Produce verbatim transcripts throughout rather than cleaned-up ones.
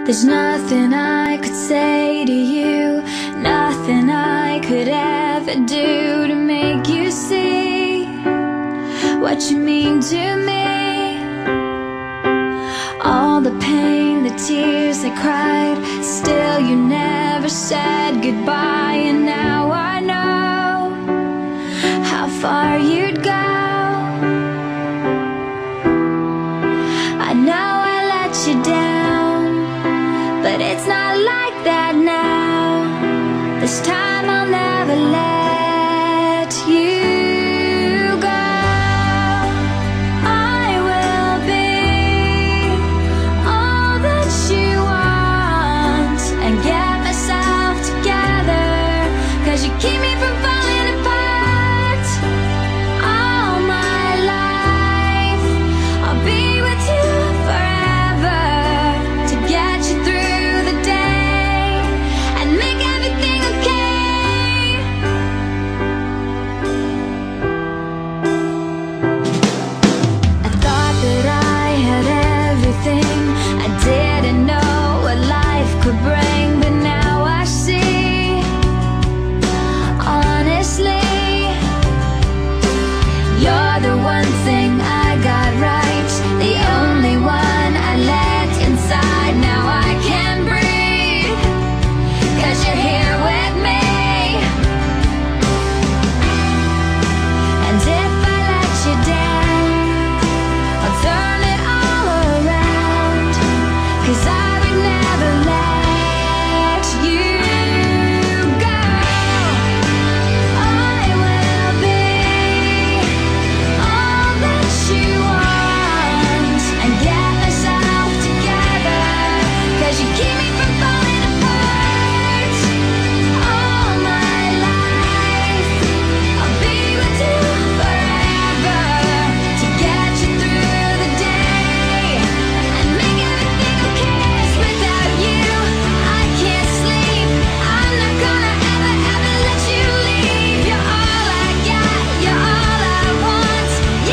There's nothing I could say to you, nothing I could ever do to make you see what you mean to me. All the pain, the tears I cried, still you never said goodbye. And now I know how far you'd go. I know I let you down, but it's not like that now. This time I'll never let you go. I will be all that you want and get myself together, 'cause you keep me from falling apart. All my life I'll be with you forever, to get you through the day and make everything okay. I thought that I had everything, I didn't know what life could bring, but now I see, honestly, you're the one thing I got right, the only one I let inside. Now I can breathe, 'cause you're here with me. And if I let you down, I'll turn it all around, 'cause I would never let you go. I will be all that you want and get myself together, 'cause you keep me from falling apart. All my life I'll be with you forever, to get you through the day and make everything okay. 'Cause without you I can't sleep. I'm not gonna ever, ever let you leave. You're all I got, you're all I want,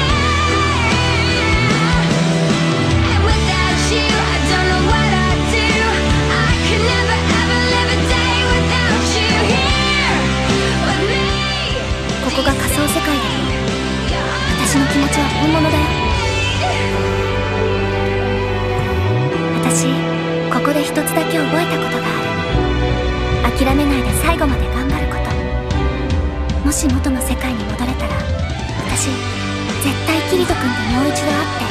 yeah. And without you I don't know what I'd do. I could never, ever live a day without you here with me. ここが仮想世界だよ。私の気持ちは本物だよ。私、ここで一つだけ覚えたことがある。諦めないで最後まで頑張ること。もし元の世界に戻れたら、私絶対キリト君ともう一度会って